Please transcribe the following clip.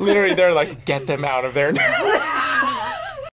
Literally, they're like, get them out of there.